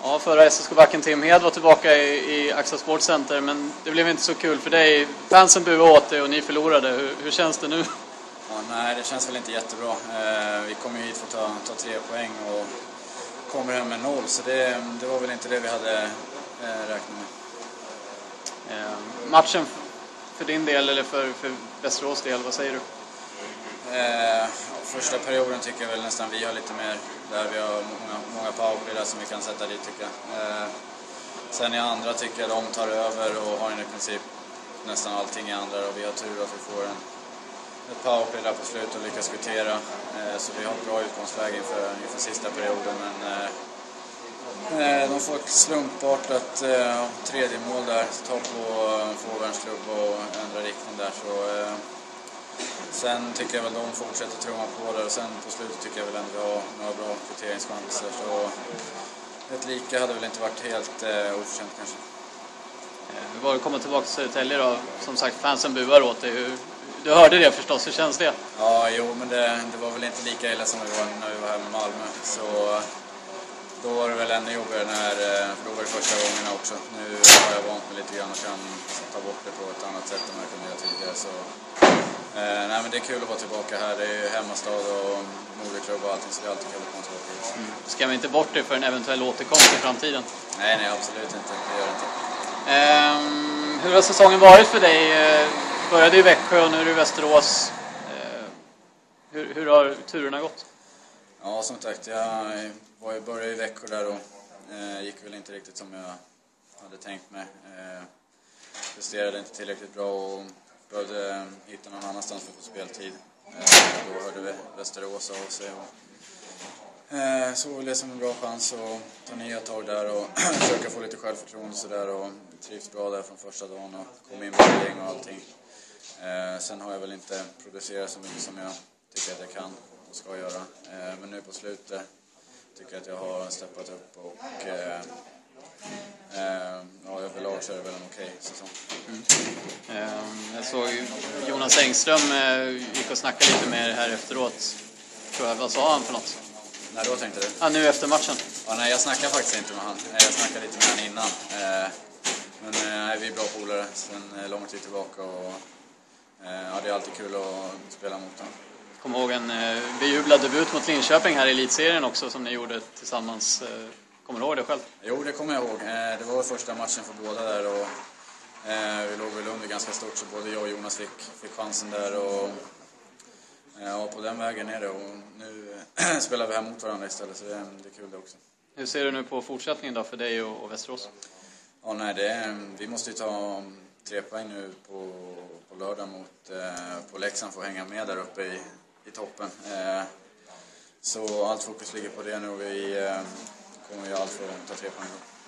Ja, förra SSK-backen Tim Hed var tillbaka i Axel Sports Center, men det blev inte så kul för dig. Fansen buade åt det och ni förlorade. Hur känns det nu? Ja, nej, det känns väl inte jättebra. Vi kommer hit för att ta 3 poäng och kommer hem med 0, så det var väl inte det vi hade räknat med. Matchen för din del eller för Västerås del, vad säger du? Första perioden tycker jag väl nästan vi har lite mer, där vi har många powerplay där som vi kan sätta dit, tycker jag. Sen i andra tycker jag de tar över och har i princip nästan allting i andra, och vi har tur att vi får ett powerplay där på slutet och lyckas kvittera. Så vi har ett bra utgångsläge inför sista perioden, men de får ett slumpartat tredje mål där, ta på forwardsklubb och ändra riktning där, så sen tycker jag väl de fortsätter trumma på där, och sen på slutet tycker jag väl ändå vi har några bra kvitteringschanser, så ett lika hade väl inte varit helt oförtjänt kanske. Vi var komma tillbaka till Södertälje då, som sagt fansen buar åt dig. Du hörde det förstås, hur känns det? Ja, jo, men det var väl inte lika illa som när vi var här med Malmö, så då var det väl ännu jobbigare för då var det första gångerna också. Nu har jag vant mig lite grann och kan ta bort det på ett annat sätt än jag kunde göra tidigare. Så, nej, men det är kul att vara tillbaka här. Det är ju hemmastad och moderklubb och allting, så det är alltid kul att komma tillbaka hit. Ska vi inte bort det för en eventuell återkomst i framtiden? Nej, absolut inte. Det gör det inte. Hur har säsongen varit för dig? Började i Växjö och nu är du i Västerås. Hur har turerna gått? Ja, som sagt, jag började i Växjö där och gick väl inte riktigt som jag hade tänkt mig. Presterade inte tillräckligt bra och behövde hitta någon annanstans för att få speltid. Då hörde vi Västerås av sig och såg det som en bra chans att ta nya tag där och försöka få lite självförtroende så där, och trivs bra där från första dagen och kom in med gäng och allting. Sen har jag väl inte producerat så mycket som jag tycker att jag kan och ska göra. Men nu på slutet tycker jag att jag har steppat upp och överlag så är det väl en okej säsong. Jag såg Jonas Engström gick och snackade lite med er här efteråt. Tror jag, vad sa han för något? När då tänkte du? Ja, nu efter matchen. Ja, nej, jag snackar faktiskt inte med han. Jag snackade lite med han innan. Men vi är bra polare sen lång tid tillbaka och det är alltid kul att spela mot honom. Kom ihåg en bejublad debut mot Linköping här i elitserien också som ni gjorde tillsammans. Kommer du ihåg det själv? Jo, det kommer jag ihåg. Det var första matchen för båda där och vi låg väl under ganska stort, så både jag och Jonas fick chansen där och på den vägen är det, och nu spelar vi här mot varandra istället, så det är kul det också. Hur ser du nu på fortsättningen då för dig och Västerås? Ja, nej, vi måste ju ta 3 poäng nu på lördag på Leksand för att hänga med där uppe i toppen. Så allt fokus ligger på det nu, och vi kommer ju allt för att ta 3 poäng.